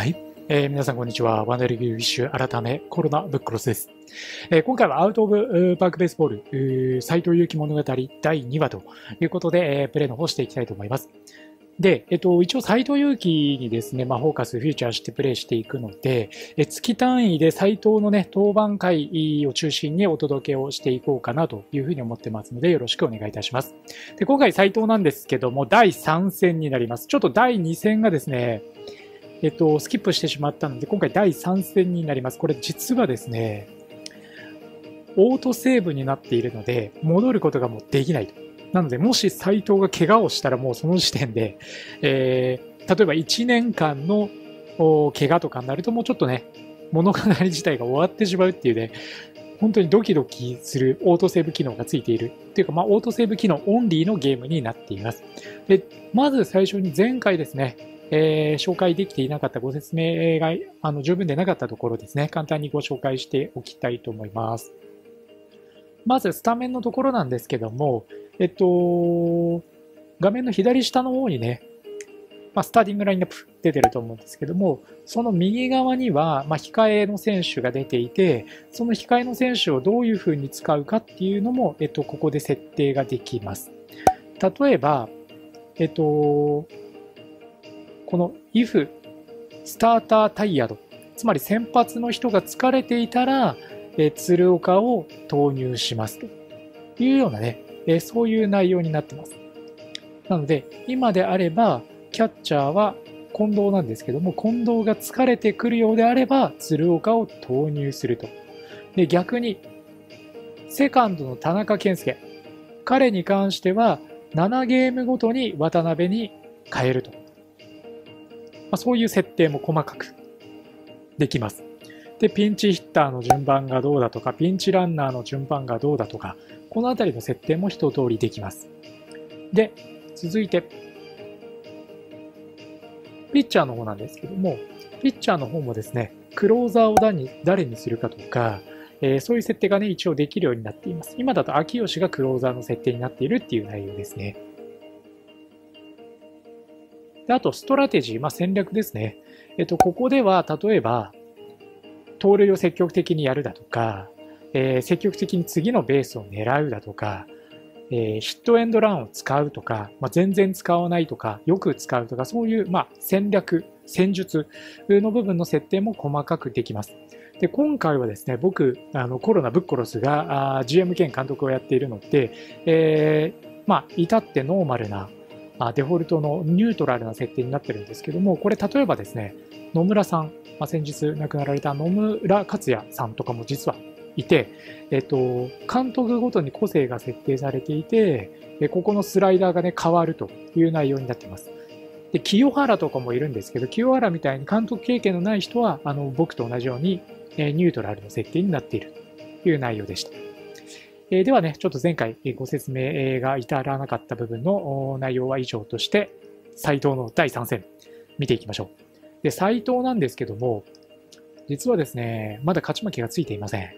はい。皆さん、こんにちは。ワンダリグウィッシュ改めコロナブックロスです。今回はアウトオブパークベースボール斎藤佑樹物語第2話ということで、プレイの方していきたいと思います。で、一応斎藤佑樹にですね、フォーカス、フューチャーしてプレイしていくので、月単位で斎藤のね、当番会を中心にお届けをしていこうかなというふうに思ってますので、よろしくお願いいたします。で、今回斎藤なんですけども、第3戦になります。ちょっと第2戦がですね、スキップしてしまったので、今回第3戦になります。これ実はですね、オートセーブになっているので、戻ることがもうできないと。なので、もし斎藤が怪我をしたらもうその時点で、例えば1年間の怪我とかになるともうちょっとね、物語自体が終わってしまうっていうね、本当にドキドキするオートセーブ機能がついているっていうか、オートセーブ機能オンリーのゲームになっています。で、まず最初に前回ですね、紹介できていなかったご説明が十分でなかったところですね、簡単にご紹介しておきたいと思います。まずスタメンのところなんですけども、画面の左下の方にね、スターティングラインナップ出てると思うんですけども、その右側には、控えの選手が出ていて、その控えの選手をどういうふうに使うかっていうのも、ここで設定ができます。例えば、この if スタータータイヤド、つまり先発の人が疲れていたら、鶴岡を投入しますというようなね、そういう内容になってます。なので、今であれば、キャッチャーは近藤なんですけども、近藤が疲れてくるようであれば、鶴岡を投入すると。で、逆に、セカンドの田中健介、彼に関しては、7ゲームごとに渡辺に変えると。そういう設定も細かくできます。で、ピンチヒッターの順番がどうだとか、ピンチランナーの順番がどうだとか、このあたりの設定も一通りできます。で、続いて、ピッチャーの方なんですけども、ピッチャーの方もですね、クローザーを誰にするかとか、そういう設定がね、一応できるようになっています。今だと秋吉がクローザーの設定になっているっていう内容ですね。で、あと、ストラテジー、戦略ですね。ここでは、例えば、盗塁を積極的にやるだとか、積極的に次のベースを狙うだとか、ヒットエンドランを使うとか、全然使わないとか、よく使うとか、そういう、戦略、戦術の部分の設定も細かくできます。で、今回はですね、僕、コロナブッコロスがGM 兼監督をやっているので、至ってノーマルなデフォルトのニュートラルな設定になってるんですけども、これ例えばですね、野村さん、先日亡くなられた野村克也さんとかも実はいて、監督ごとに個性が設定されていて、ここのスライダーがね、変わるという内容になっています。で、清原とかもいるんですけど、清原みたいに監督経験のない人は、僕と同じように、ニュートラルの設定になっているという内容でした。ではね、ちょっと前回ご説明が至らなかった部分の内容は以上として、斎藤の第3戦、見ていきましょう。で、斎藤なんですけども、実はですね、まだ勝ち負けがついていません。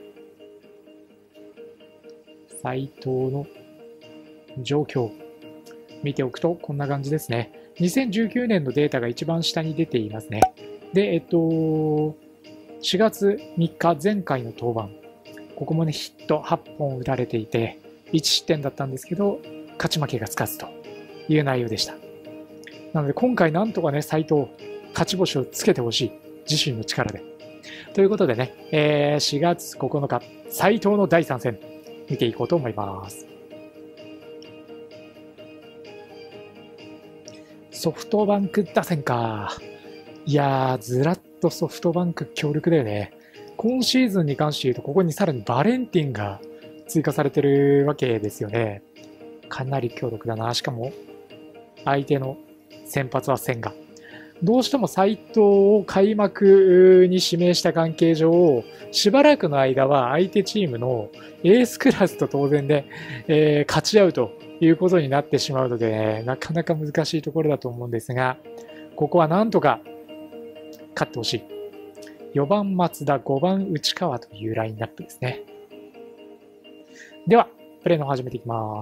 斎藤の状況、見ておくとこんな感じですね。2019年のデータが一番下に出ていますね。で、4月3日前回の登板、ここもね、ヒット8本打たれていて、1失点だったんですけど、勝ち負けがつかずという内容でした。なので今回なんとかね、斎藤、勝ち星をつけてほしい。自身の力で。ということでね、4月9日、斎藤の第3戦、見ていこうと思います。ソフトバンク打線か。いやー、ずらっとソフトバンク強力だよね。今シーズンに関して言うと、ここにさらにバレンティンが追加されてるわけですよね。かなり強力だな。しかも、相手の先発は千賀。どうしても斎藤を開幕に指名した関係上、しばらくの間は相手チームのエースクラスと当然で、勝ち合うということになってしまうので、ね、なかなか難しいところだと思うんですが、ここはなんとか勝ってほしい。4番松田、5番内川というラインナップですね。では、プレーの方始めていきます。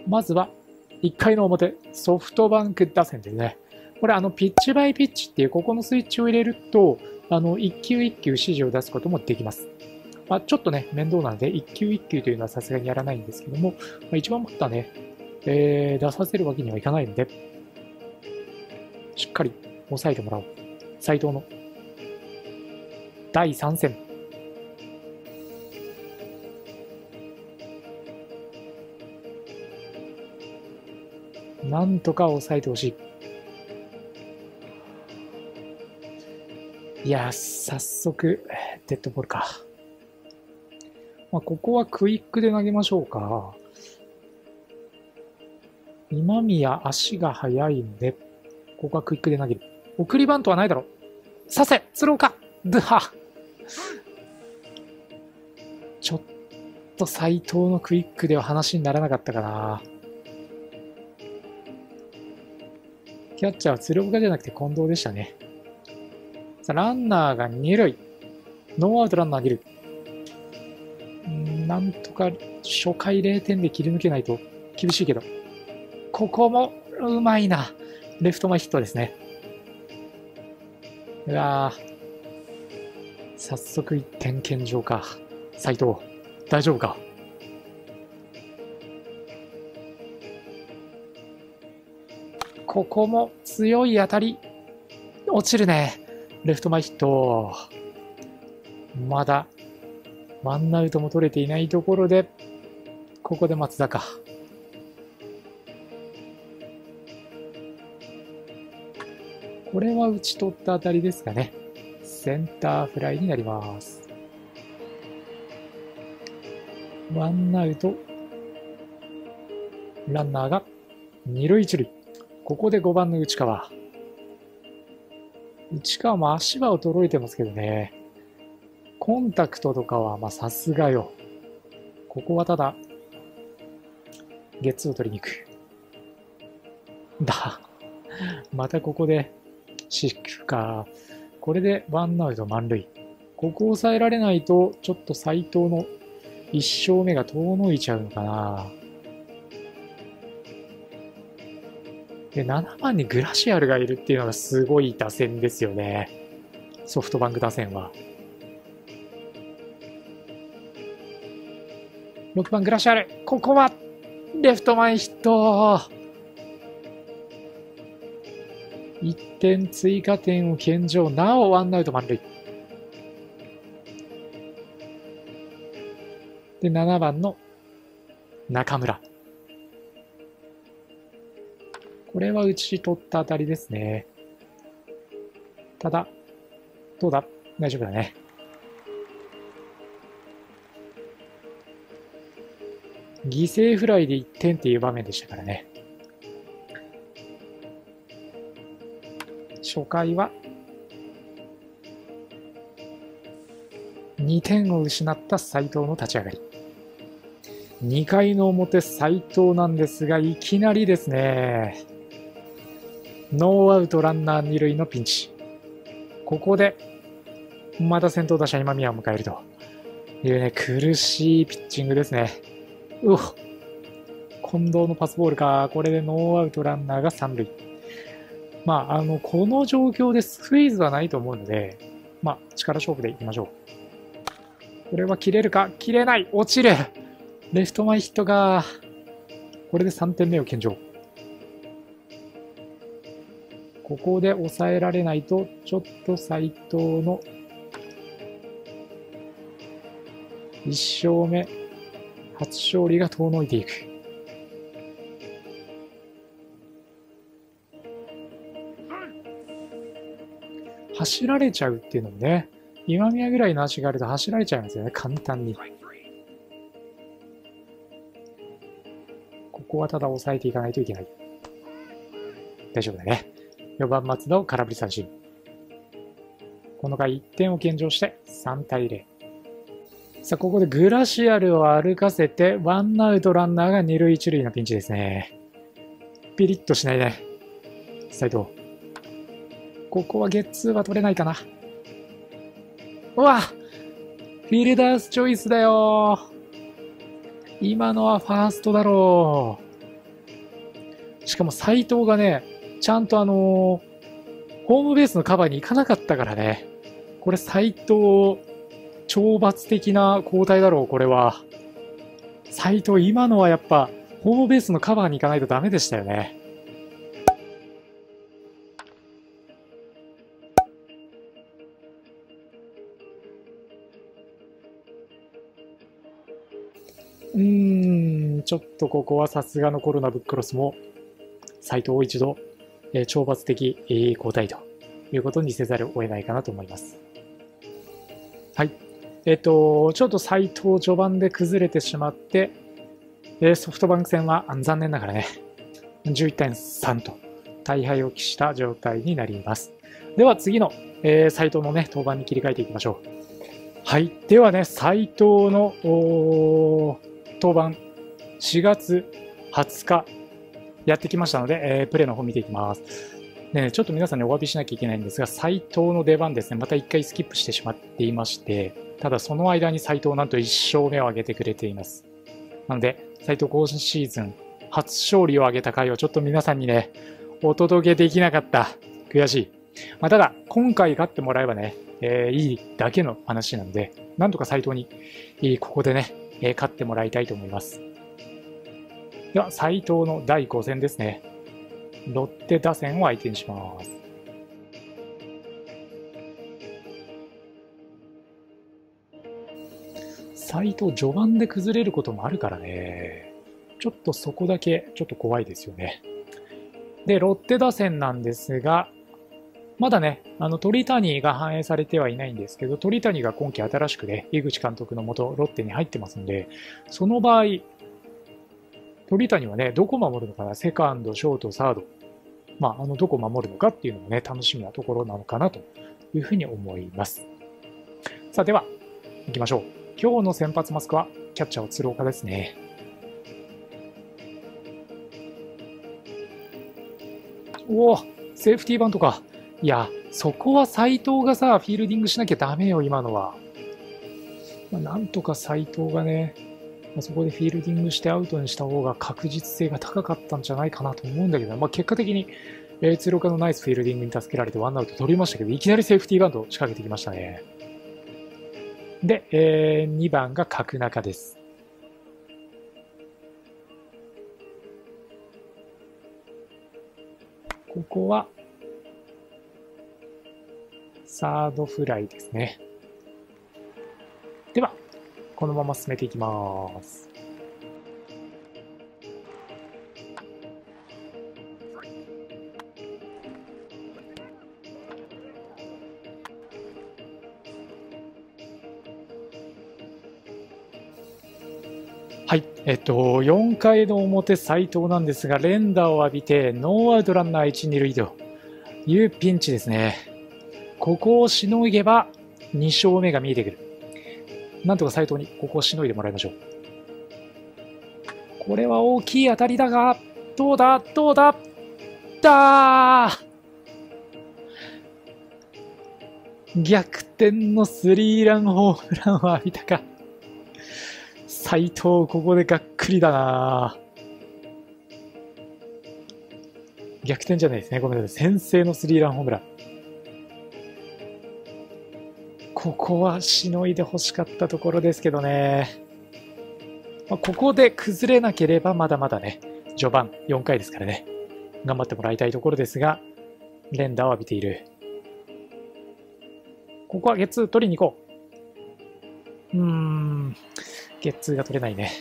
まずは1回の表、ソフトバンク打線ですね。これピッチバイピッチっていうここのスイッチを入れると、1球1球指示を出すこともできます。ちょっとね、面倒なので、1球1球というのはさすがにやらないんですけども、1番バッターね、出させるわけにはいかないので、しっかり抑えてもらおう。斉藤の第3戦。なんとか抑えてほしい。いや、早速、デッドボールか。ここはクイックで投げましょうか。今宮、足が速いので、ここはクイックで投げる。送りバントはないだろう。させスローかドゥハちょっと斉藤のクイックでは話にならなかったかな。キャッチャーは鶴岡じゃなくて近藤でしたね。さあ、ランナーが2塁。ノーアウトランナー2塁。なんとか初回0点で切り抜けないと厳しいけど。ここもうまいな。レフト前ヒットですね。うわぁ。早速1点献上か。斉藤、大丈夫か。ここも強い当たり。落ちるね。レフト前ヒット。まだワンアウトも取れていないところで、ここで松田か。これは打ち取った当たりですかね。センターフライになります。ワンアウト。ランナーが二塁一塁。ここで5番の内川。内川も足は衰えてますけどね。コンタクトとかはさすがよ。ここはただ、ゲッツーを取りに行く。またここで、シフか。これでワンアウト満塁。ここを抑えられないと、ちょっと斉藤の1勝目が遠のいちゃうのかな。で、7番にグラシアルがいるっていうのがすごい打線ですよね。ソフトバンク打線は。6番グラシアル。ここは、レフト前ヒット。1点追加点を献上。なおワンアウト満塁。で、7番の中村。これは打ち取った当たりですね。ただ、どうだ？大丈夫だね。犠牲フライで1点っていう場面でしたからね。初回は2点を失った斉藤の立ち上がり。2回の表斉藤なんですが、いきなりですね。ノーアウトランナー2塁のピンチ。ここでまた先頭打者今宮を迎えるというね、苦しいピッチングですね。近藤のパスボールか。これでノーアウトランナーが3塁。この状況でスクイズはないと思うので、力勝負でいきましょう。これは切れるか？切れない。落ちる。レフト前ヒットが、これで3点目を献上。ここで抑えられないと、ちょっと斉藤の1勝目、初勝利が遠のいていく。走られちゃうっていうのもね、今宮ぐらいの足があると走られちゃいますよね、簡単に。ここはただ抑えていかないといけない。大丈夫だね。4番松田を空振り三振。この回1点を献上して3対0。さあ、ここでグラシアルを歩かせて、ワンアウトランナーが2塁1塁のピンチですね。ピリッとしないね。斉藤。ここはゲッツーは取れないかな。うわ！フィルダースチョイスだよ。今のはファーストだろしかも斉藤がね、ちゃんとホームベースのカバーに行かなかったからね。これ斉藤、懲罰的な交代だろう、これは。斉藤、今のはやっぱ、ホームベースのカバーに行かないとダメでしたよね。ちょっとここはさすがのコロナブックロスも、斉藤を一度、懲罰的、交代ということにせざるを得ないかなと思います。はい。ちょっと斉藤序盤で崩れてしまって、ソフトバンク戦は残念ながらね、11.3 と大敗を喫した状態になります。では次の、斉藤のね、登板に切り替えていきましょう。はい。ではね、斉藤の登板、4月20日やってきましたので、プレーの方見ていきます。ね、ちょっと皆さんにお詫びしなきゃいけないんですが、斉藤の出番ですね、また1回スキップしてしまっていまして、ただその間に斉藤なんと1勝目を挙げてくれています。なので、斉藤今シーズン初勝利を挙げた回をちょっと皆さんにね、お届けできなかった。悔しい。ただ、今回勝ってもらえばね、いいだけの話なので、なんとか斉藤に、ここでね、勝ってもらいたいと思います。では、斉藤の第5戦ですね。ロッテ打線を相手にします。斉藤、序盤で崩れることもあるからね。ちょっとそこだけ、ちょっと怖いですよね。で、ロッテ打線なんですが、まだね、鳥谷が反映されてはいないんですけど、鳥谷が今季新しくね、井口監督のもと、ロッテに入ってますんで、その場合、鳥谷はね、どこ守るのかな、セカンド、ショート、サード、どこ守るのかっていうのもね、楽しみなところなのかなというふうに思います。さあ、では、行きましょう。今日の先発マスクは、キャッチャーは鶴岡ですね。おお、セーフティーバントか。いや、そこは斉藤がさ、フィールディングしなきゃダメよ、今のは。なんとか斉藤がね、そこでフィールディングしてアウトにした方が確実性が高かったんじゃないかなと思うんだけど、結果的に、鶴岡のナイスフィールディングに助けられてワンアウト取りましたけど、いきなりセーフティーバントを仕掛けてきましたね。で、2番が角中です。ここは、サードフライですね。では、このまま進めていきます。はい。4回の表、斉藤なんですが、連打を浴びて、ノーアウトランナー1、2塁というピンチですね。ここをしのげば、2勝目が見えてくる。なんとか斉藤にここをしのいでもらいましょう。これは大きい当たりだが、どうだどうだだー逆転のスリーランホームランを浴びたか。斉藤、ここでがっくりだな。逆転じゃないですね。ごめんなさい。先制のスリーランホームラン。ここはしのいで欲しかったところですけどね。ここで崩れなければまだまだね、序盤4回ですからね、頑張ってもらいたいところですが、連打を浴びている。ここはゲッツー取りに行こう。ゲッツーが取れないね。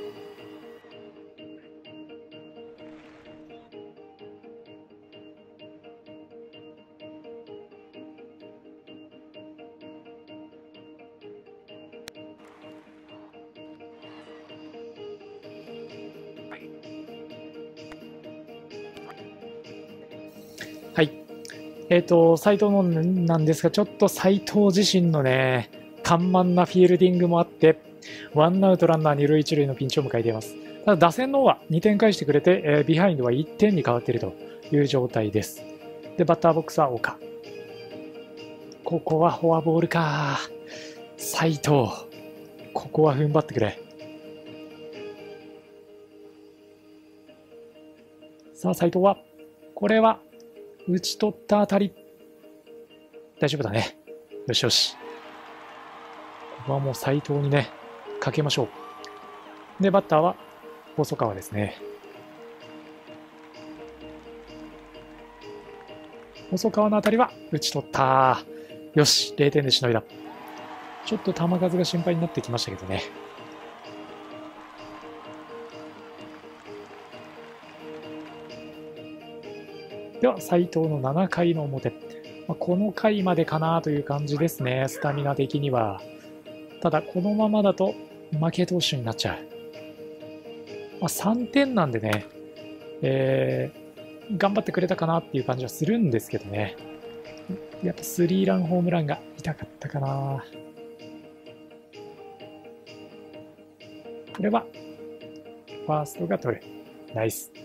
はい。斉藤のなんですが、ちょっと斉藤自身のね、緩慢なフィールディングもあって、ワンアウトランナー2塁1塁のピンチを迎えています。ただ打線の方は2点返してくれて、ビハインドは1点に変わっているという状態です。で、バッターボックスは岡。ここはフォアボールか。斉藤。ここは踏ん張ってくれ。 さあ、斉藤は、これは、打ち取ったあたり。大丈夫だね。よしよし。ここはもう斉藤にね、かけましょう。で、バッターは、細川ですね。細川のあたりは、打ち取った。よし、0点でしのいだ。ちょっと球数が心配になってきましたけどね。では、斉藤の7回の表。この回までかなという感じですね、スタミナ的には。ただ、このままだと負け投手になっちゃう。3点なんでね、頑張ってくれたかなっていう感じはするんですけどね。やっぱスリーランホームランが痛かったかな。これは、ファーストが取る。ナイス。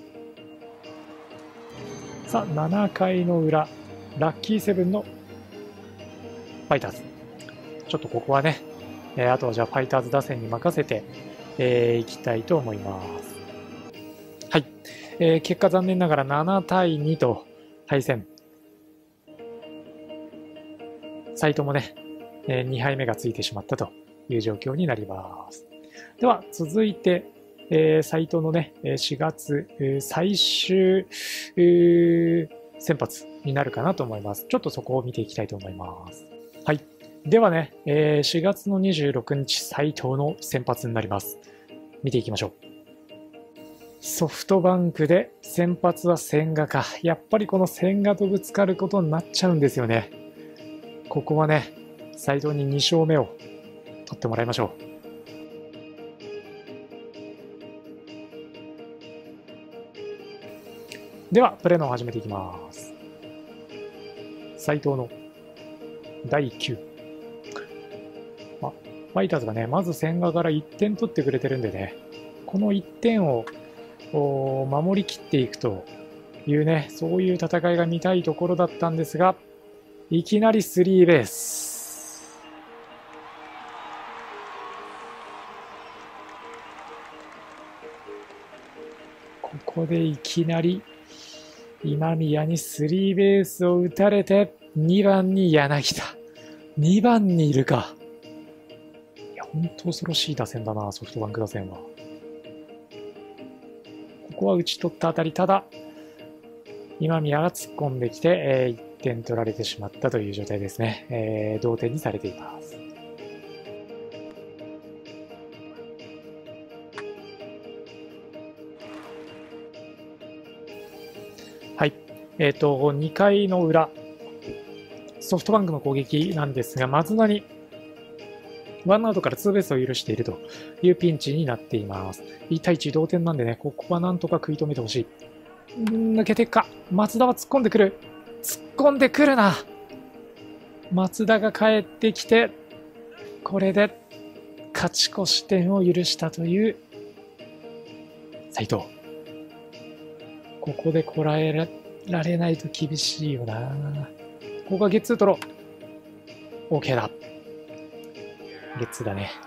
さあ、7回の裏、ラッキーセブンのファイターズ。ちょっとここはね、あとはじゃあファイターズ打線に任せていきたいと思います。はい。結果残念ながら7対2と敗戦。斉藤もね、2敗目がついてしまったという状況になります。では、続いて、斉藤のね、4月、最終、先発になるかなと思います。ちょっとそこを見ていきたいと思います。はい。ではね、4月の26日、斉藤の先発になります。見ていきましょう。ソフトバンクで先発は千賀か。やっぱりこの千賀とぶつかることになっちゃうんですよね。ここはね、斉藤に2勝目を取ってもらいましょう。では、プレーのを始めていきます。斉藤の第9。ファイターズがね、まず千賀から1点取ってくれてるんでね、この1点を守りきっていくというね、そういう戦いが見たいところだったんですが、いきなりスリーベース。ここでいきなり今宮にスリーベースを打たれて、2番に柳田。2番にいるか。いや、本当恐ろしい打線だな、ソフトバンク打線は。ここは打ち取ったあたり、ただ、今宮が突っ込んできて、1点取られてしまったという状態ですね。同点にされています。はい。2回の裏、ソフトバンクの攻撃なんですが、松田にワンアウトからツーベースを許しているというピンチになっています。1対1同点なんでね、ここはなんとか食い止めてほしい。抜けていくか。松田は突っ込んでくる。突っ込んでくるな。松田が帰ってきて、これで勝ち越し点を許したという斉藤。ここでこらえられないと厳しいよな。ここがゲッツー取ろう。OK だ。ゲッツーだね。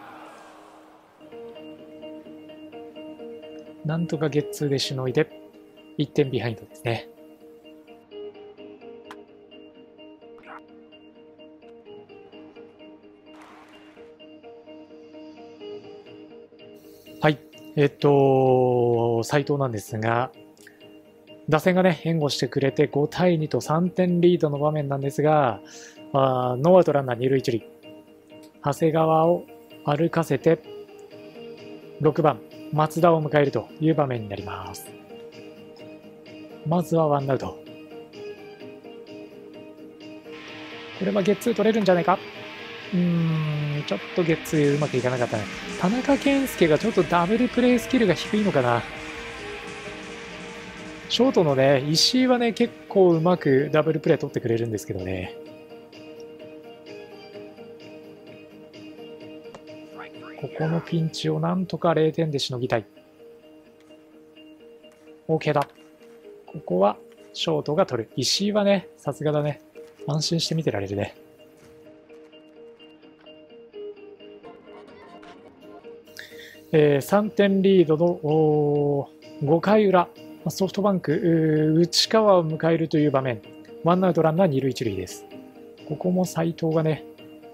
なんとかゲッツーでしのいで、1点ビハインドですね。はい。斉藤なんですが、打線がね、援護してくれて5対2と3点リードの場面なんですが、ノーアウトランナー2塁1塁。長谷川を歩かせて、6番、松田を迎えるという場面になります。まずはワンアウト。これはゲッツー取れるんじゃないか。ちょっとゲッツーうまくいかなかったね。田中健介がちょっとダブルプレースキルが低いのかな。ショートのね、石井はね、結構うまくダブルプレー取ってくれるんですけどね。ここのピンチをなんとか0点でしのぎたい。OK だ。ここはショートが取る。石井はね、さすがだね。安心して見てられるね。3点リードの5回裏。 ソフトバンク、内川を迎えるという場面、ワンアウトランナー2塁1塁です。ここも斉藤がね、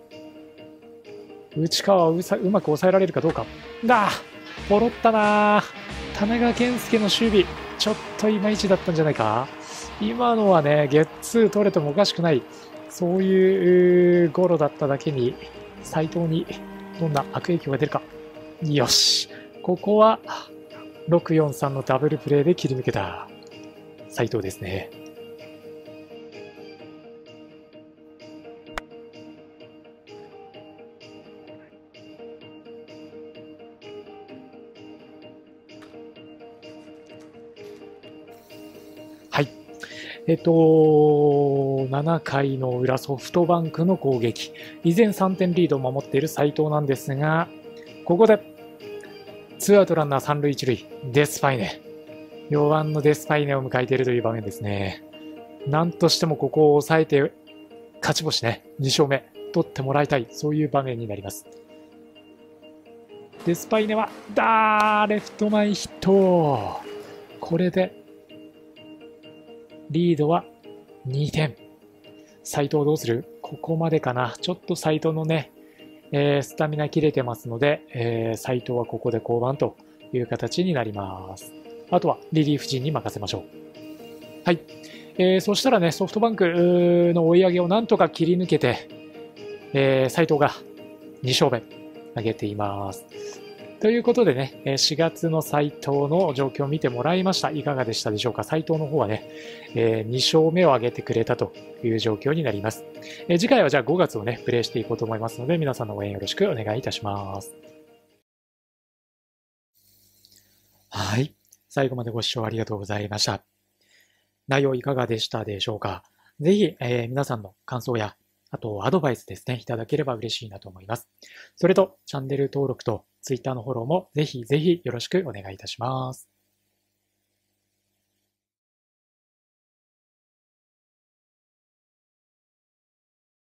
内川をうまく抑えられるかどうか。ポロったな。田中健介の守備、ちょっといまいちだったんじゃないか。今のはね、ゲッツー取れてもおかしくない、そういうゴロだっただけに、斉藤にどんな悪影響が出るか。よし、ここは643のダブルプレーで切り抜けた斉藤ですね。はい。7回の裏、ソフトバンクの攻撃。依然3点リードを守っている斉藤なんですが、ここで、ツーアウトランナー3塁1塁、デスパイネ。4番のデスパイネを迎えているという場面ですね。なんとしてもここを抑えて、勝ち星ね、2勝目、取ってもらいたい、そういう場面になります。デスパイネは、レフト前ヒット。これで、リードは2点。斉藤どうする？ここまでかな。ちょっと斉藤のね、スタミナ切れてますので、斉藤はここで降板という形になります。あとはリリーフ陣に任せましょう。はい。そしたらね、ソフトバンクの追い上げをなんとか切り抜けて、斉藤が2勝目挙げています。ということでね、4月の斉藤の状況を見てもらいました。いかがでしたでしょうか。斉藤の方はね、2勝目を挙げてくれたという状況になります。次回はじゃあ5月をね、プレイしていこうと思いますので、皆さんの応援よろしくお願いいたします。はい。最後までご視聴ありがとうございました。内容いかがでしたでしょうか。ぜひ、皆さんの感想や、あとアドバイスですね、いただければ嬉しいなと思います。それと、チャンネル登録と Twitter のフォローもぜひぜひよろしくお願いいたします。